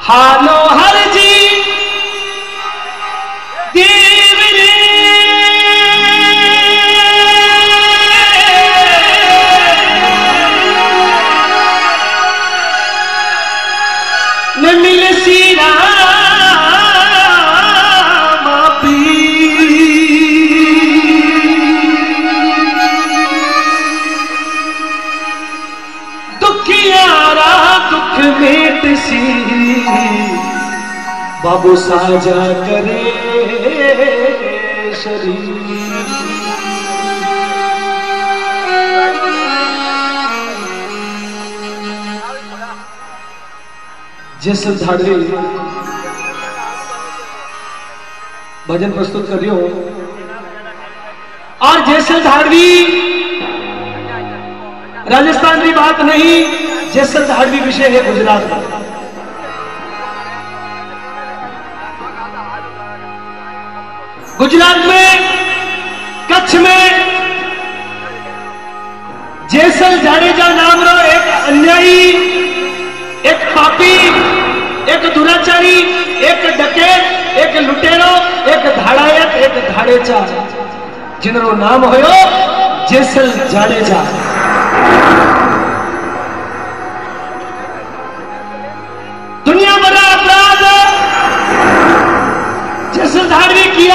हालो हर जी देवरे न मिल सीरा मेट सी बाबू साजा करे शरीर। जैसल धाड़वी भजन प्रस्तुत कर रही हो और जैसल धाड़वी राजस्थान की बात नहीं, जैसल धाड़वी विषय है गुजरात का। गुजरात में कच्छ में जैसल जाडेजा नाम रो एक अन्यायी, एक पापी, एक दुराचारी, एक डकैत, एक लुटेरो, एक धाड़ायत, एक धाड़ेचा, जिनरो नाम होयो जैसल जाडेजा। दुनिया भर अपराध जैसल धाड़वी किया,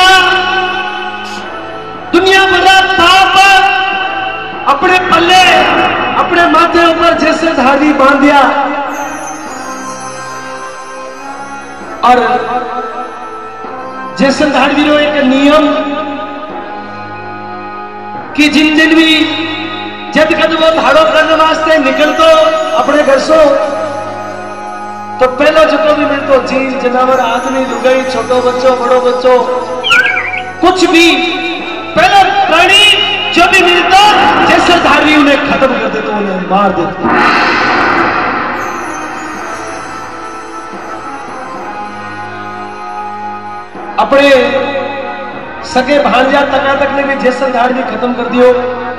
दुनिया भर पाप अपने पल्ले अपने माथे ऊपर जैसल धाड़वी बांध दिया। और जैसल धाड़वी रो एक नियम कि जिन दिन भी जब कद वो धाड़ो करने वास्ते निकल तो अपने घर सो तो पहला जो भी मिलतो जीव जनावर आदमी लुगाई छोटो बच्चो बड़ो बच्चो कुछ भी पहला प्राणी जो भी मिलता जैसे धाड़वी उन्हें खत्म कर देते, उन्हें मार देते। अपने सगे भांजा तक ने भी जैसल धाड़वी खत्म कर दियो।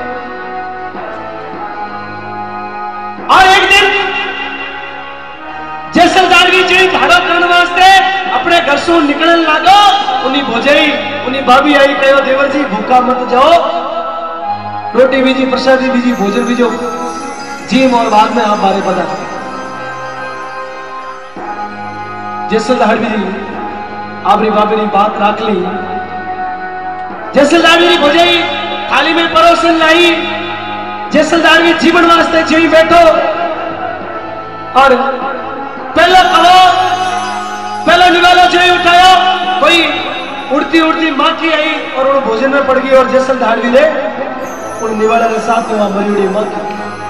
और एक दिन जैसल धाड़वी जी धाड़ो करने वास्ते अपने घर से निकलने लागो, उन्हीं भोजाई उन्हीं भाभी आई कहो देवर जी भूखा मत जाओ, रोटी बीजी प्रसादी बीजी भोजन बीजो जी और बाद में आप बारे पता। जैसल धाड़वी जी आपरी भाभी ने बात रख ली। जैसल धाड़वी जी भोजाई थाली में परोसन लाई। जैसल धाड़वी जीवन वास्ते जी बैठो और पहला कहो पहला निवाला जो उठाया, कोई उड़ती उड़ती माखी आई और उन भोजन में पड़ गई और जैसल धाड़वी ले उन निवाला के साथ में मरियोड़ी माखी।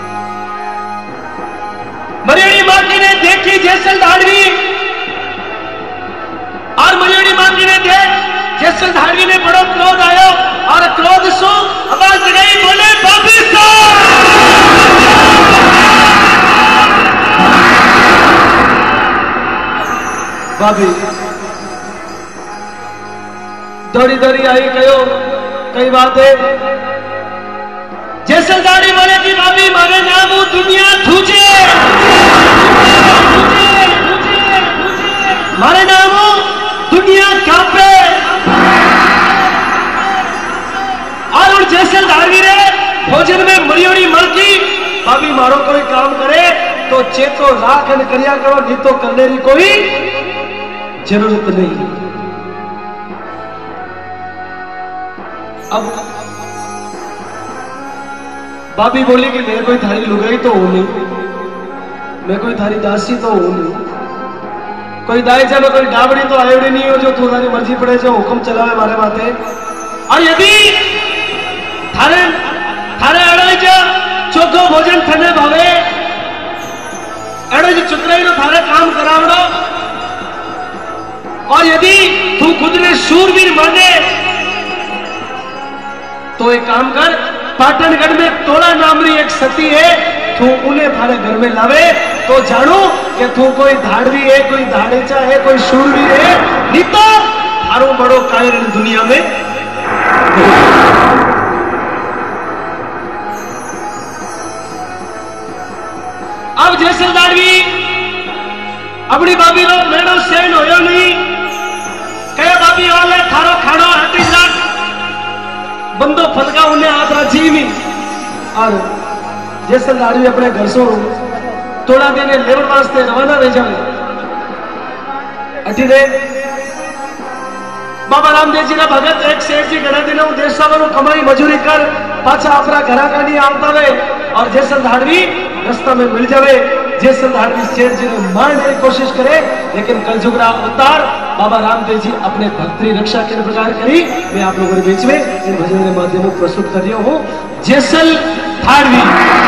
मरियोड़ी माखी ने देखी जैसल धाड़वी और मरियोड़ी माखी ने देख जैसल धाड़वी ने बड़ो क्रोध आयो और क्रोध सो आवाज लगाई, बोले बाबी भाभी दौड़ी दौड़ी आई कहो कई बात है। जैसल धाड़वी बोले कि भाभी मारे नाम दुनिया तुझे मारे नाम दुनिया कांपे। और उन जैसल धाड़वी रे भोजन में मरियोड़ी मरकी भाभी मारो कोई काम करे तो चेतो राख न करिया करो, नहीं तो करने की कोई जरूरत नहीं। अब भाभी बोली कि मैं कोई थारी लुगाई तो हूं नहीं, मैं कोई थारी दासी तो हूं नहीं, कोई दाईचा में कोई डाबड़ी तो आयोड़ी नहीं हो जो तू थारी मर्जी पड़े जो हुक्म चलावे मारे माथे। और यदि थारे थारे अड़े जो चोखो भोजन थने भावे अड़े जो चुतराई नो थारे काम करावड़ो और यदि तू खुद ने शूरवीर माने तो एक काम कर, पाटनगढ़ में तोड़ा नामरी एक सती है, तू उन्हें थारे घर में लावे तो जानू कि तू कोई धाड़वी है, कोई धाड़ेचा है, कोई शूरवीर है, नहीं तो थारो बड़ो कायर दुनिया में। अब जैसल धाड़वी अपनी बाबी रो मेड़ो सेन होयो नहीं कहे बाबी वाले थारो खाड़ो हटी जा बंदो फलका उन्हें हाथ राजी में और जैसे लाड़ी अपने घर से थोड़ा दिन लेबर वास्ते रवाना रह जाए अठी दे बाबा रामदेव जी ना भगत एक सेठ जी घड़ा दिन देशा कमाई मजूरी कर पाछा अपना घरा का नहीं आता वे और जैसल धाड़वी रास्ता में मिल जावे जैसल धाड़वी सेठ जी ने मारने की कोशिश करे लेकिन कलजुगरा अवतार बाबा रामदेव जी अपने भक्ति रक्षा के प्रकार करी मैं आप लोगों के बीच में इन भजन के माध्यम में प्रस्तुत कर रहा हूँ जैसल धाड़वी।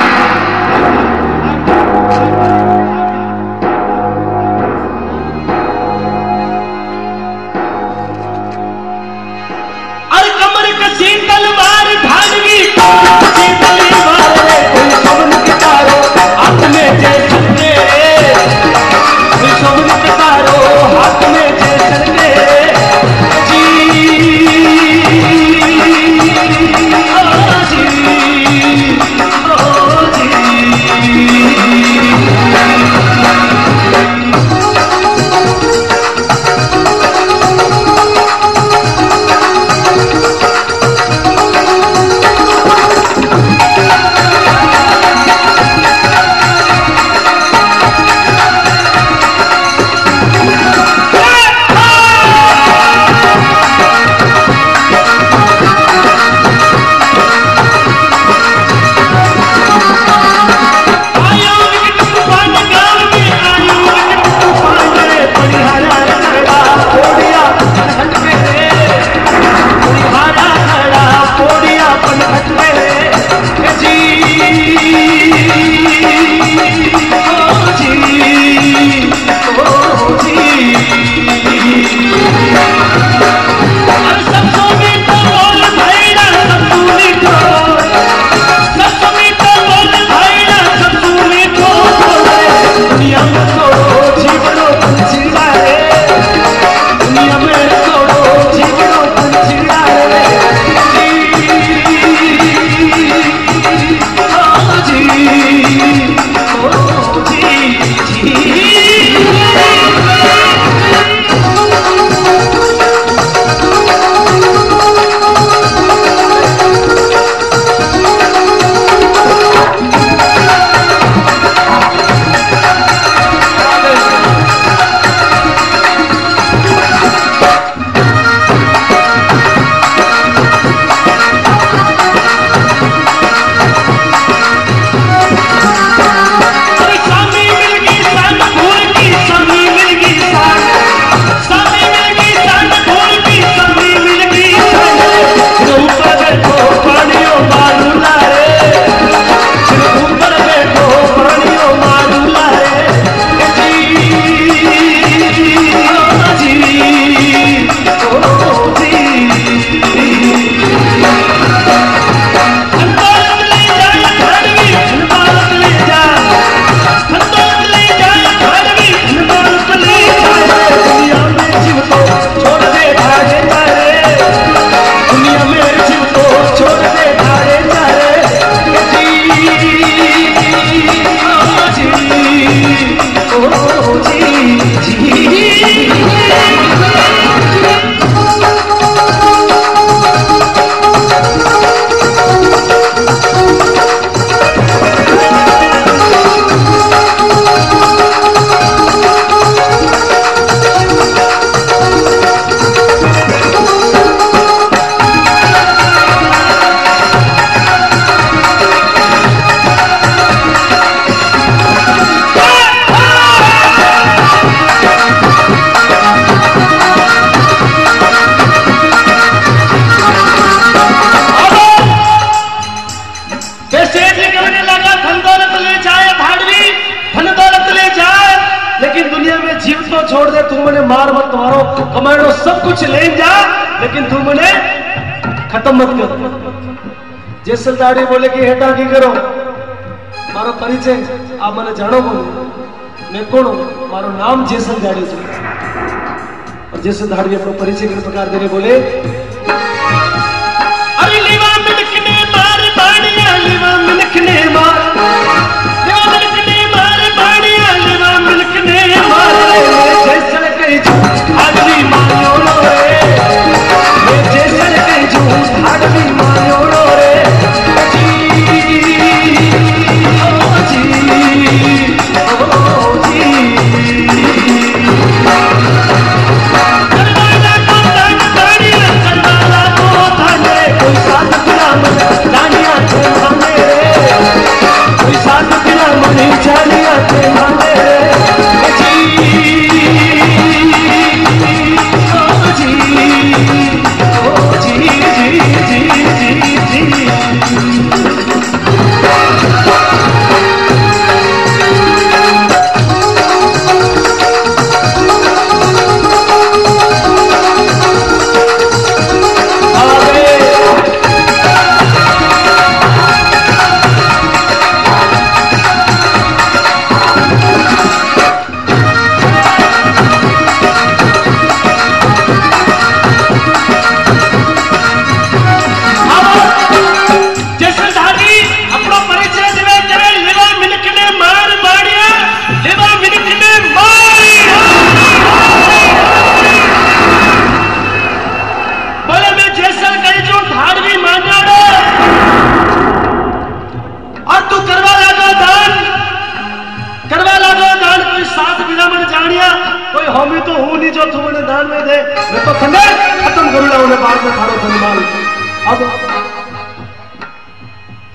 छोड़ दे, तू मैंने मार मत मारो, कमांडो सब कुछ ले जा, लेकिन तू मैंने खत्म मत कर। जैसलदारी बोले कि हेटा की करो, मारो परिचय आप मैंने जानो बोलो, मैं कौन हूं, मारो नाम जैसलदारी है। और जैसलदारी अपना परिचय किस प्रकार देने बोले, अरे लीवा मिलकने मार बाड़िया, लीवा मिलकने मार, लीवा मिलकने मार बाड़िया, लीवा मिलकने मार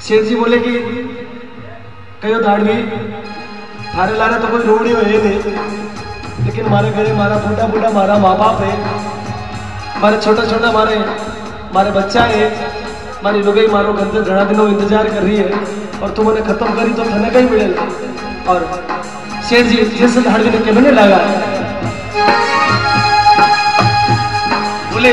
सेठ जी बोले कि कहो दाड़वी थारे लारे तो कोई रोड़ी हो नहीं, लेकिन मारे घरे मारा बूढ़ा बूढ़ा मारा माँ बाप है, मारे छोटा छोटा मारे बच्चा है, मारी लुगाई मारो गंदे घना दिनों इंतजार कर रही है और तू मैंने खत्म करी तो थने कहीं मिले। और सेठ जी जैसे धाड़वी ने कहने लगा, बोले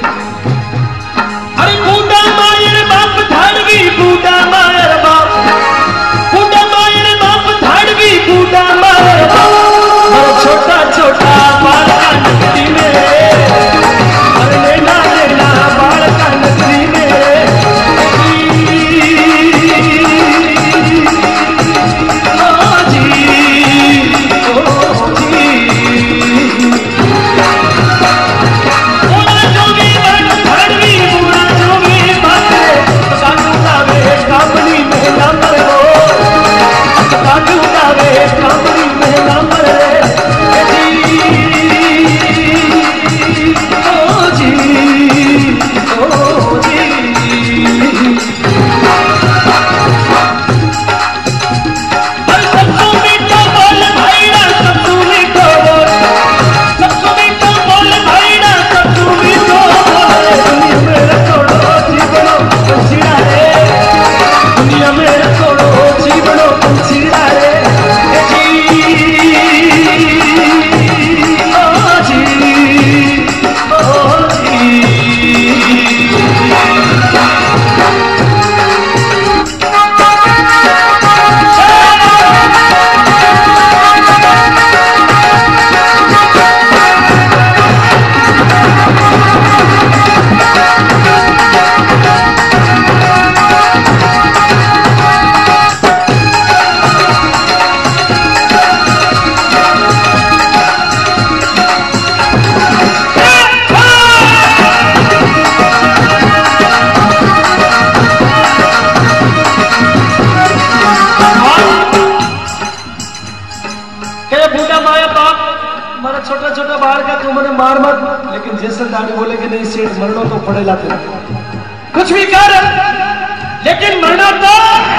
अरे बूढ़ा मायर बाप धाड़वी, बूढ़ा मायर बाप, बूढ़ा मायर बाप धाड़वी, बूढ़ा मायर बाप, छोटा छोटा बाल का नगरी में, अरे लेना लेना बाल का नगरी में, छोटा छोटा बाहर का तू मैंने मार मत, लेकिन जैसे दाढ़ी बोले कि नहीं सेठ मरना तो पड़ेगा, थे कुछ भी कर लेकिन मरना तो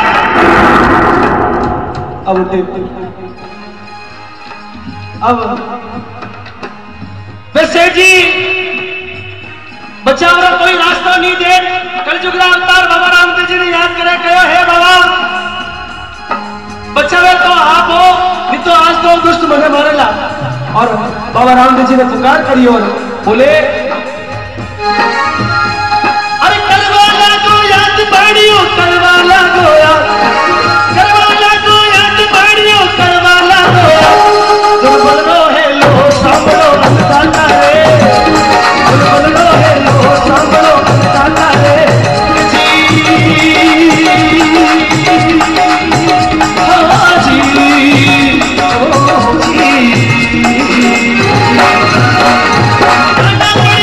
अब फिर सेठ जी बच्चा वाला कोई रास्ता नहीं दे, कल जुगला अवतार बाबा रामदेव जी ने याद करे कहो हे बाबा बच्चा वे तो आप हो, नहीं तो आज तो दुष्ट मने मारेला। और बाबा रामदेव जी ने पुकार करी और बोले अरे कलवाला को याद बाड़ियो, कलवाला को याद, कलवाला को याद बाड़ियो, कलवाला को याद, तुम बोल रो है लो सांभलो अंताना रे, तुम बोल रो है लो सांभलो अंताना रे जी, ओ जी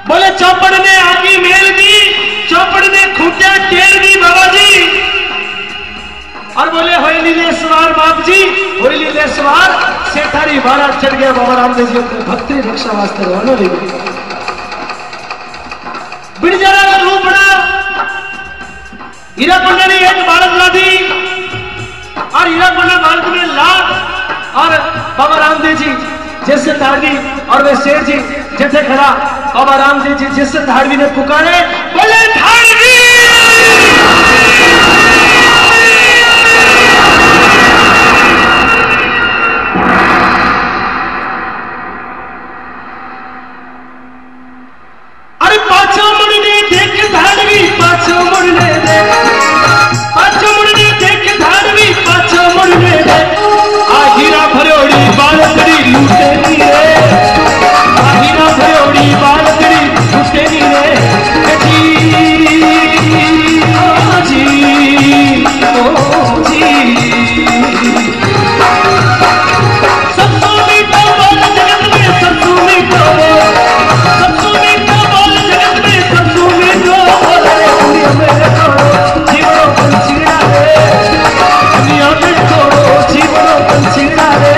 बोले चौपड़ ने आगी मेल दी, चौपड़ ने खूंटिया टेर दी बाबा जी। और बोले होली ले सवार बाप जी, होली ले सवार सेठारी बारा चढ़ गया बाबा रामदेव जी अपने भक्ति रक्षा वास्ते रवाना ले गए। बिरजारा का रूप बड़ा हीरा पंडा ने एक बालक ला दी और हीरा पंडा बालक में लाख और बाबा रामदेव जी जैसे धारवी और वे शेर जी जैसे खड़ा बाबा रामदेव जी जैसे धारवी ने पुकारे बोले धारवी। अरे पाछो मुड़ने देख धारवी, पाछो मुड़ने देख, पाछो मुड़ने देख धारवी, पाछो मुड़ने देख। आ हीरा भरोड़ी बालकड़ी लूटे नी रे, आ हीरा भरोड़ी बालकड़ी लूटे नी रे। जी ओ जी सबसे मीठा बोल जगत में, सबसे मीठा बोल, सबसे मीठा बोल जगत में, सबसे मीठा बोल। दुनिया में छोड़ो जीवनो पंछीड़ा रे, दुनिया में छोड़ो जीवनो पंछीड़ा रे।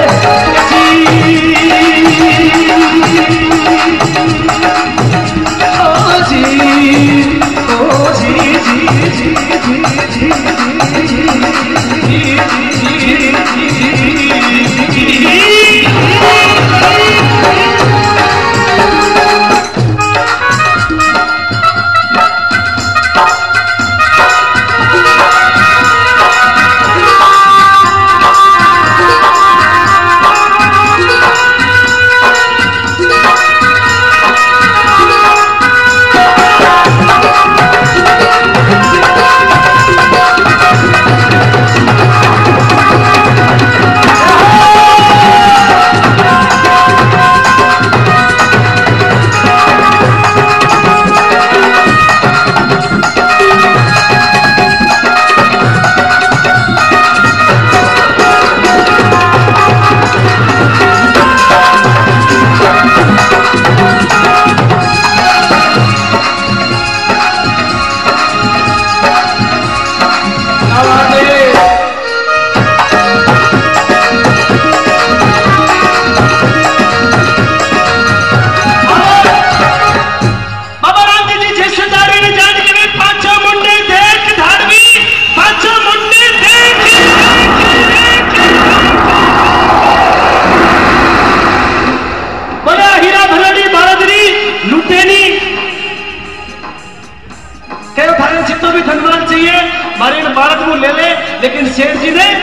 लेकिन शेर जी ने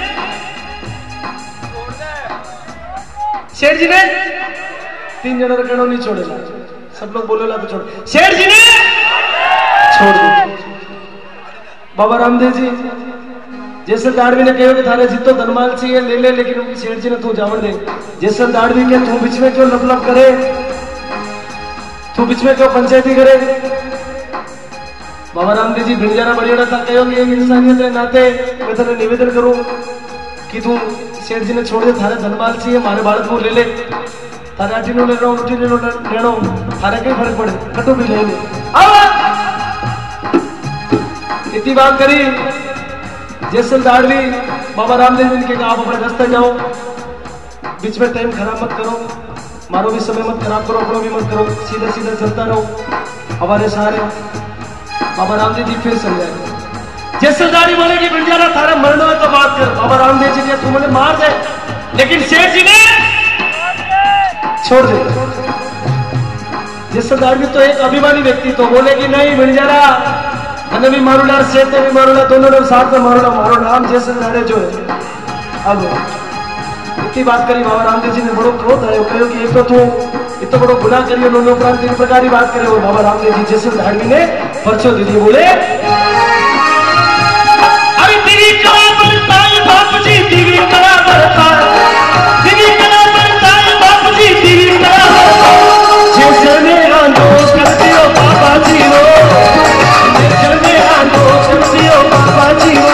तीन जनों का कहना नहीं छोड़ेगा, सब लोग बोलेला तो छोड़। शेर जी ने छोड़ दी। बाबा रामदेव जी जैसे दाड़वी ने कहो कि थारे जितो धनमाल चाहिए ले ले, लेकिन उनकी शेर जी ने तू जावन दे। जैसे दाड़वी के तू बीच में क्यों लपलप करे, तू बीच में क्यों पंचायती करे। बाबा रामदेव जी भिड़जारा बढ़िया था, कहो कि एक इंसानियत के नाते मैं तेरे निवेदन करूं कि तू शेर जी ने छोड़ दे, थारे धनमाल चाहिए हमारे बालक को ले ले, थारे आठी नो ले रहा हूं, रोटी ले लो लेनो, थारे कहीं फर्क पड़े कटो भी ले ले। इतनी बात करी जैसल दाड़वी बाबा रामदेव जी ने कहा आप अपने रास्ते जाओ, बीच में टाइम खराब मत करो, मारो भी समय मत खराब करो, अपनो भी मत करो, सीधा सीधा चलता रहो हमारे सहारे। बाबा रामदेव जी फिर समझाए। जैसलदारी बोले कि बिरजारा थारा मरना है तो बात कर। बाबा रामदेव जी ने तू मुझे मार दे, लेकिन शेर जी ने छोड़ दे। जैसलदार भी तो एक अभिमानी व्यक्ति तो बोले कि नहीं बिरजारा मैंने भी मारूला, शेर ने भी मारूला, दोनों ने साथ में मारूला, मारो नाम जैसलदारे जो है। अब इतनी बात करी बाबा रामदेव जी ने बड़ो क्रोध आयो, कहो कि एक तो तू इतना बड़ो गुनाह करियो, दोनों उपरांत तीन प्रकार की बात करे। और बाबा रामदेव जी जैसलदार ने पर्चो दे दिए, बोले अरे तेरी कला बरताई बाप जी, तेरी कला बरताई, तेरी कला बरताई बाप जी, तेरी कला जैसे मेरा नो करते हो बाबा जी हो, जैसे मेरा नो करते हो बाबा जी हो।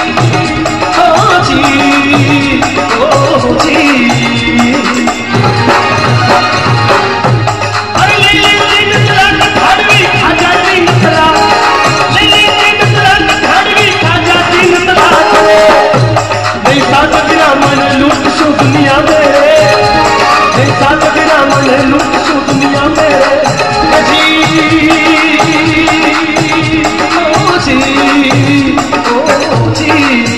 जी ओ जी मैं लुटूं दुनिया में जी ओ जी ओ जी।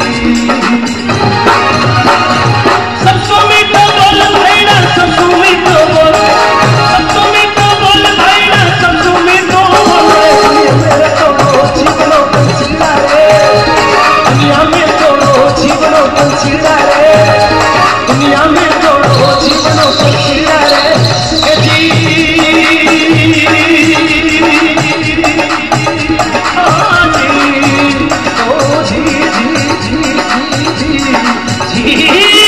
सबसो मीठो बोल भाईड़ा सबसो मीठो बोल, सबसो मीठो बोल भाईड़ा सबसो मीठो बोल। मेरे तोड़ो जीवनो पंछीड़ा रे, दुनिया में तोड़ो जीवनो पंछीड़ा रे, दुनिया में तोड़ो जीवनो पंछीड़ा रे ए जी हाँ जी ओ जी जी जी जी जी जी।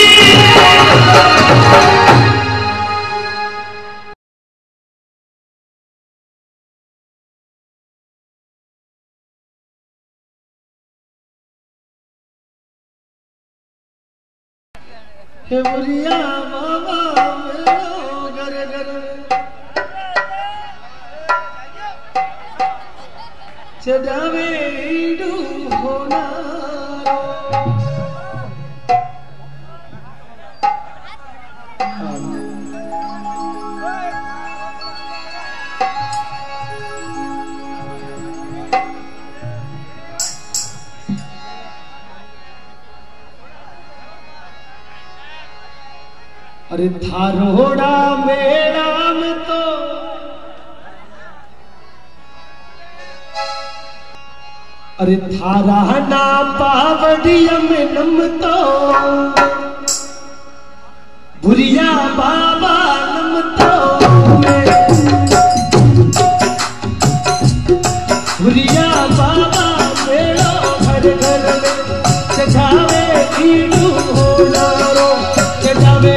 बुरिया बाबा मेरो घर घर चढ़ावे ईडू होना अरे थारोड़ा मेरा में तो अरे थारा ना पावड़िया में नम तो बुरिया बाबा नम तो बुरिया बाबा मेरा घर घर चढ़ावे ईडू होला रो चढ़ावे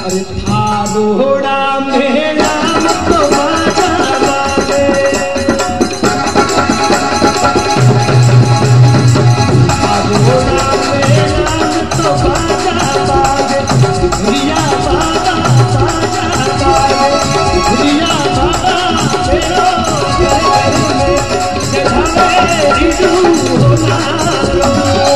अरे थारोड़ा में नाम तो बाजा बाजे, थारोड़ा में नाम तो बाजा बाजे, भुरिया बाबा बाजा बाजे, भुरिया बाबा मेरो घर में चढ़ावे हिंदू होना रो।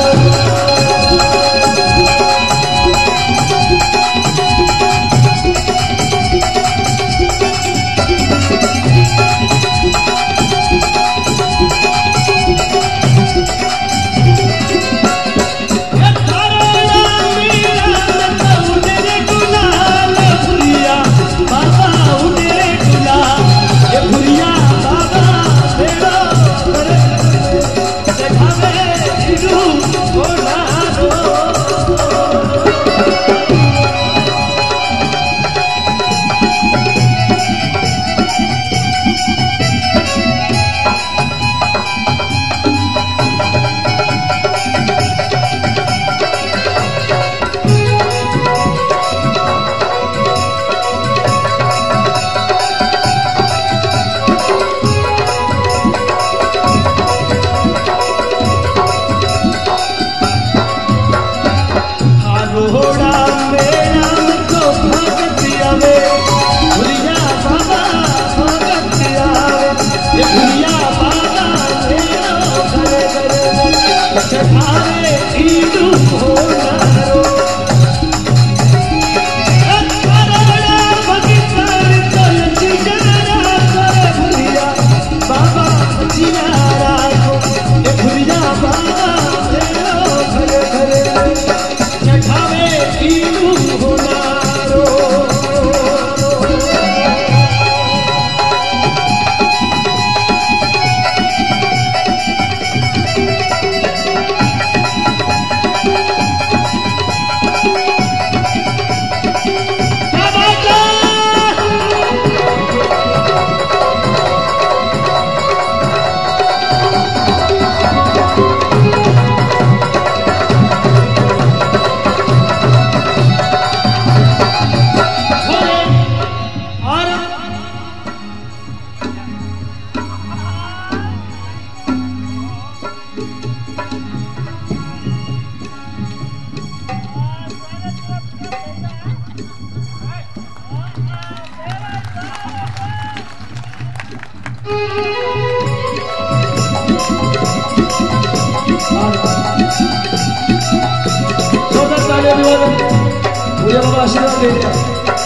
मुझे बाबा आशीर्वाद दे दिया।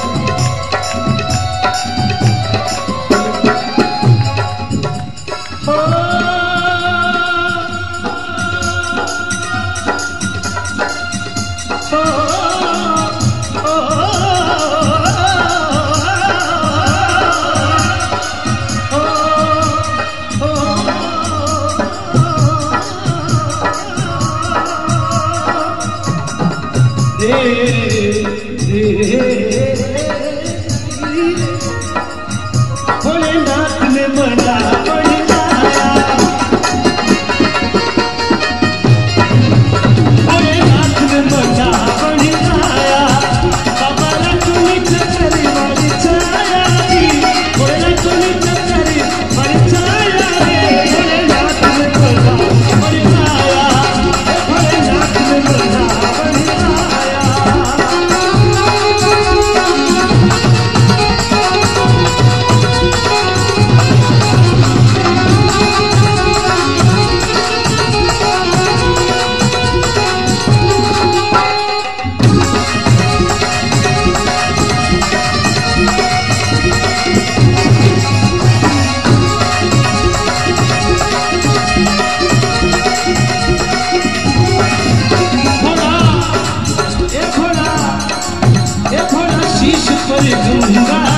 भोलेनाथ ने मना बढ़ाया, भोलेनाथ ने मना बढ़ाया, बाबा रखनी चकरी मारी छाया दी, भोलेनाथ ने चकरी मारी छाया रे, भोलेनाथ ने मना बढ़ाया, भोलेनाथ ने मना बढ़ाया। शीश पर गंगा